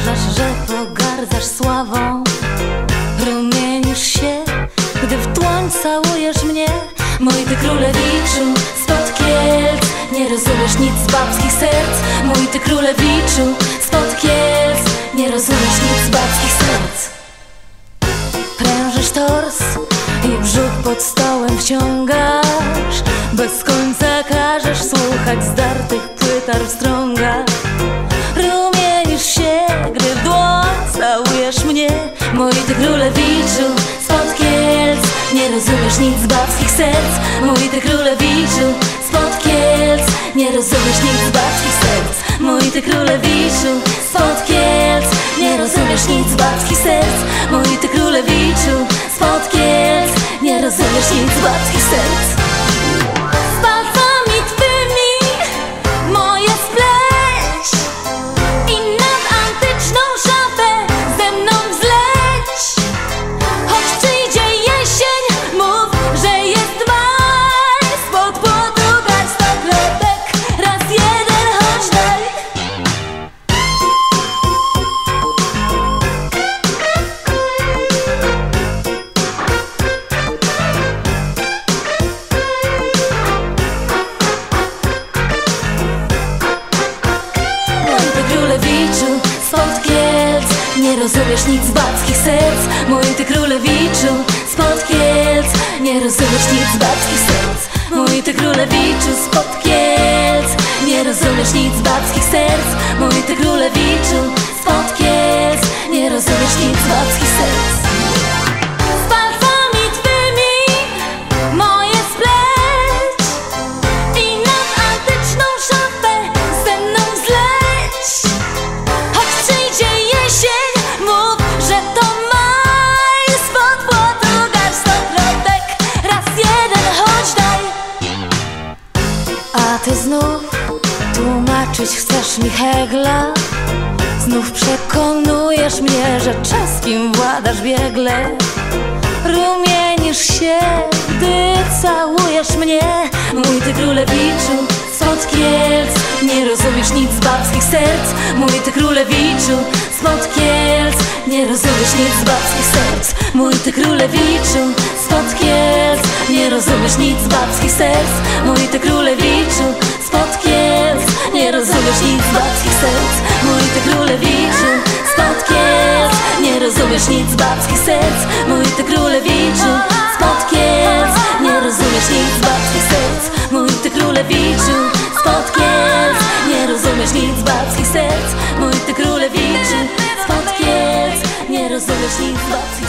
obnażasz, że pogardzasz sławą. Rumienisz się, gdy w dłoń całujesz mnie. Mój ty królewiczu spod Kielc, nie rozumiesz nic z babskich serc. Mój ty królewiczu spod Kielc, nie rozumiesz nic z babskich serc. Prężysz tors i brzuch pod stołem wciągasz. Bez końca każesz słuchać zdartych płyt Armstronga. Rumienisz się, gdy w dłoń całujesz mnie. Mój ty królewiczu spod Kielc, nie rozumiesz nic z babskich serc. Mój ty królewiczu spod Kielc, nie rozumiesz nic z babskich serc. Mój ty królewiczu spod Kielc, nie rozumiesz nic z babskich serc. Mój ty królewiczu spod Kielc, nie rozumiesz nic z babskich serc. Z palcami twymi moje spleć i nad antyczną szafę ze mną zleć. Choć przyjdzie jesień, mów, że jest maj. Spod płotu garść stokrotek, raz jeden choć daj. Mój ty królewiczu spod Kielc, nie rozumiesz nic z babskich serc. Mój ty królewiczu spod Kielc, nie rozumiesz nic z babskich serc. Mój ty królewiczu spod Kielc, nie rozumiesz nic z babskich serc. Mój ty królewiczu spod Kielc, nie rozumiesz nic z babskich serc. Z palcami twymi moje spleć i nad antyczną szafę ze mną zleć. Choć przyjdzie jesień, mów, że to maj. Spod płotu garść stokrotek, raz jeden choć daj. A ty znów tłumaczyć chcesz mi Hegla. Znów przekonujesz mnie, że czeskim władasz biegle. Rumienisz się, gdy całujesz mnie. Mój ty królewiczu spod Kielc, nie rozumiesz nic z babskich serc. Mój ty królewiczu spod Kielc, nie rozumiesz nic z babskich serc. Mój ty królewiczu spod Kielc, nie rozumiesz nic z babskich serc. Mój ty królewiczu spod Kielc, nie rozumiesz nic z babskich serc. Mój ty królewiczu spod Kielc, nie rozumiesz nic z babskich serc. Mój ty królewiczu spod Kielc, nie rozumiesz nic z babskich serc. Mój ty królewiczu spod Kielc, nie rozumiesz nic z babskich serc. Mój ty królewiczu spod Kielc, nie rozumiesz nic z babskich serc.